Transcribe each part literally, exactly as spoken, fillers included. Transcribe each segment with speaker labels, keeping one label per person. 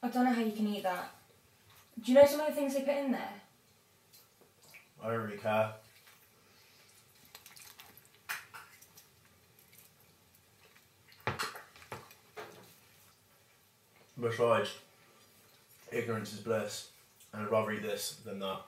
Speaker 1: I don't know how you can eat that. Do you know some of the things they put in there?
Speaker 2: I don't really care. Besides, ignorance is bliss, and I'd rather eat this than that.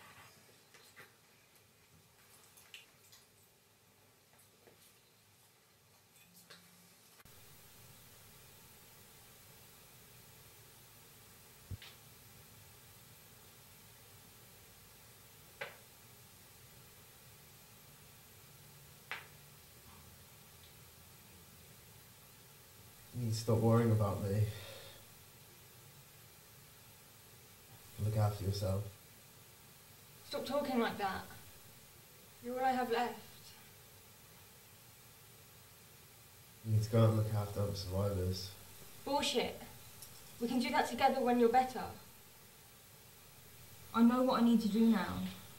Speaker 3: You need to stop worrying about me. Look after yourself.
Speaker 1: Stop talking like that. You're all I have left.
Speaker 3: You need to go out and look after other survivors.
Speaker 1: Bullshit. We can do that together when you're better. I know what I need to do now.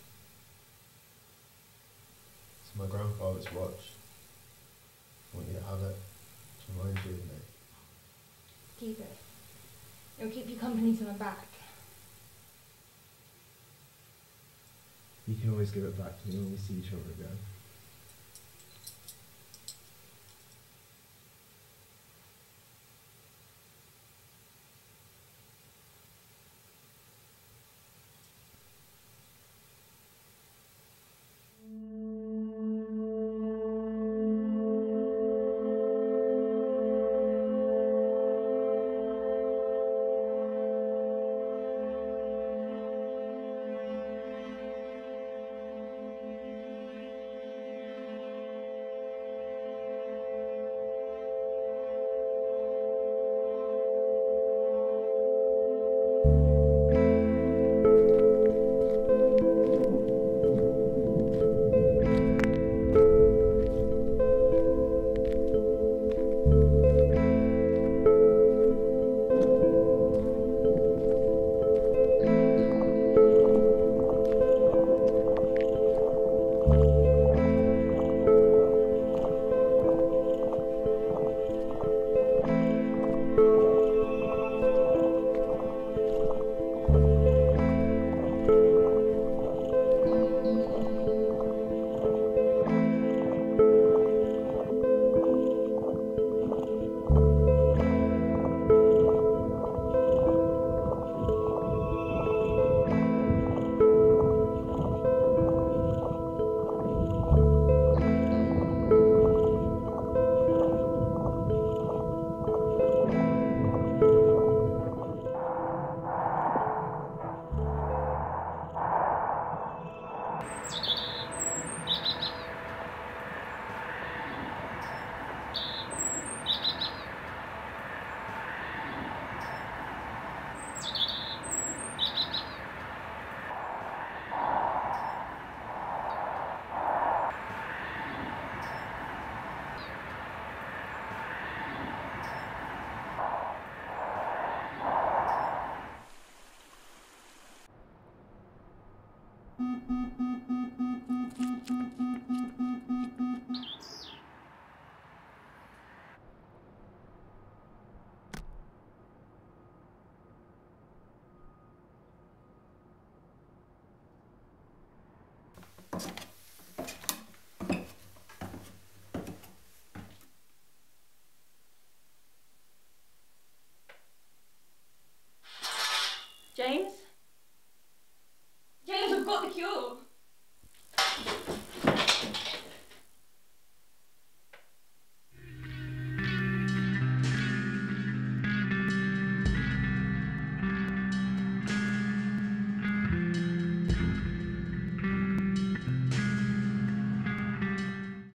Speaker 3: It's my grandfather's watch. I want you to have it to remind you of me.
Speaker 1: Keep it. It'll keep you company till I'm back.
Speaker 3: You can always give it back to me when we see each other again.
Speaker 4: Thank you.